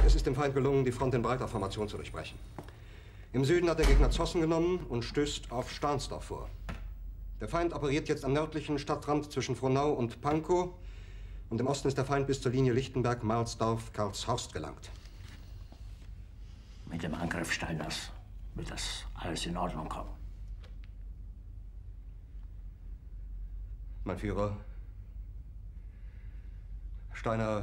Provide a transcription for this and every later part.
Es ist dem Feind gelungen, die Front in breiter Formation zu durchbrechen. Im Süden hat der Gegner Zossen genommen und stößt auf Stahnsdorf vor. Der Feind operiert jetzt am nördlichen Stadtrand zwischen Frohnau und Pankow. Und im Osten ist der Feind bis zur Linie Lichtenberg-Marsdorf-Karlshorst gelangt. Mit dem Angriff Steiners wird das alles in Ordnung kommen. Mein Führer, Steiner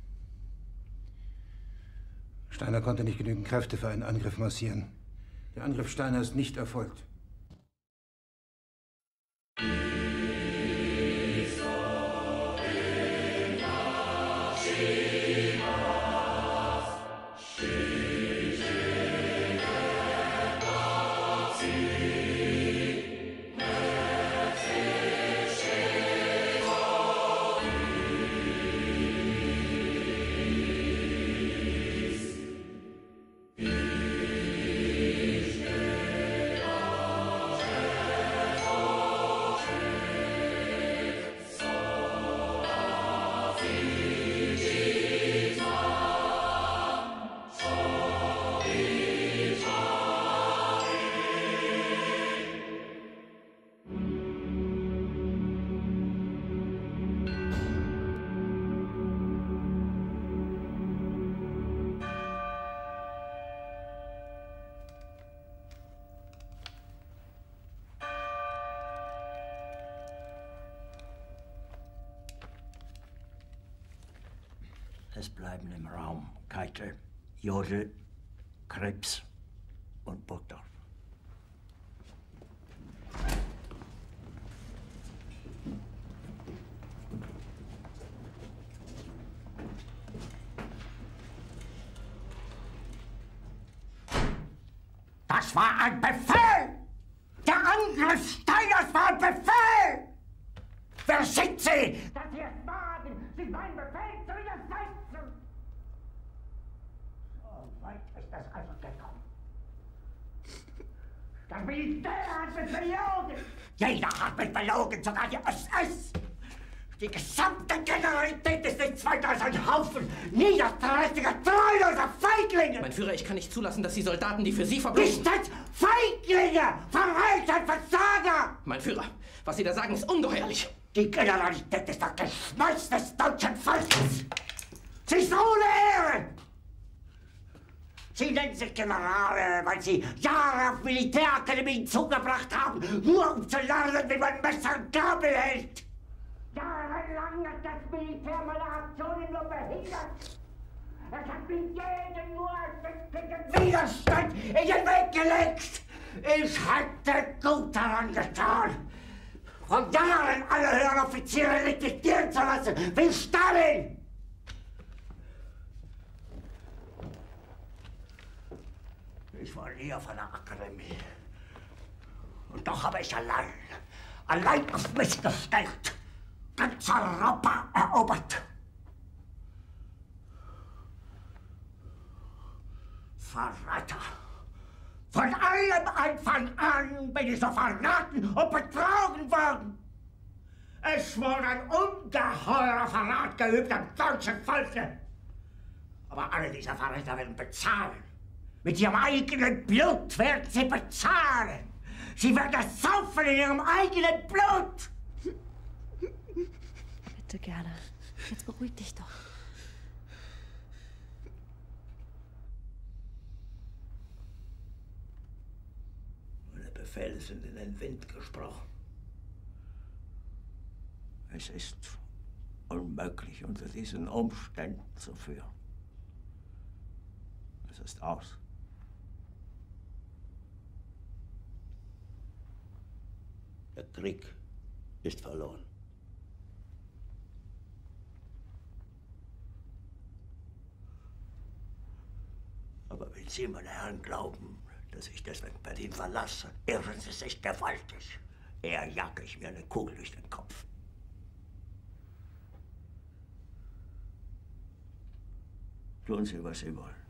konnte nicht genügend Kräfte für einen Angriff massieren. Der Angriff Steiner ist nicht erfolgt. Es bleiben im Raum Keitel, Jodl, Krebs und Burgdorf. Das war ein Befehl! Der Angriff Steiners war ein Befehl! Wer sind Sie, dass Sie es wagen, sich meinen Befehl zu widersetzen? So weit ist es also gekommen. Das Militär hat mich belogen. Jeder hat mich belogen, sogar die SS. Die gesamte Generalität ist nichts weiter als ein Haufen niederträchtiger, treuloser Feiglinge! Mein Führer, ich kann nicht zulassen, dass die Soldaten, die für Sie verbringen... Nicht als Feiglinge! Verreiter, Versager! Mein Führer, was Sie da sagen, ist ungeheuerlich. Die Generalität ist das Geschmeiß des deutschen Volkes! Sie ist ohne Ehre! Sie nennen sich Generale, weil Sie Jahre auf Militärakademien zugebracht haben, nur um zu lernen, wie man Messer und Gabel hält! Jahrelang hat das Militär meine Aktionen nur behindert. Es hat mir jeden nur ersichtlichen Widerstand in den Weg gelegt. Ich hätte gut daran getan, von Jahren alle höheren Offiziere liquidieren zu lassen, wie Stalin. Ich war nie auf einer Akademie. Und doch habe ich allein auf mich gestellt, ganz Europa erobert. Verräter! Von allem Anfang an bin ich so verraten und betrogen worden. Es wurde ein ungeheurer Verrat geübt am deutschen Volke. Aber alle diese Verräter werden bezahlen. Mit ihrem eigenen Blut werden sie bezahlen. Sie werden es saufen in ihrem eigenen Blut. Bitte gerne. Jetzt beruhig dich doch. Meine Befehle sind in den Wind gesprochen. Es ist unmöglich, unter diesen Umständen zu führen. Es ist aus. Der Krieg ist verloren. Aber wenn Sie, meine Herren, glauben, dass ich deswegen Berlin verlasse, irren Sie sich gewaltig. Eher jage ich mir eine Kugel durch den Kopf. Tun Sie, was Sie wollen.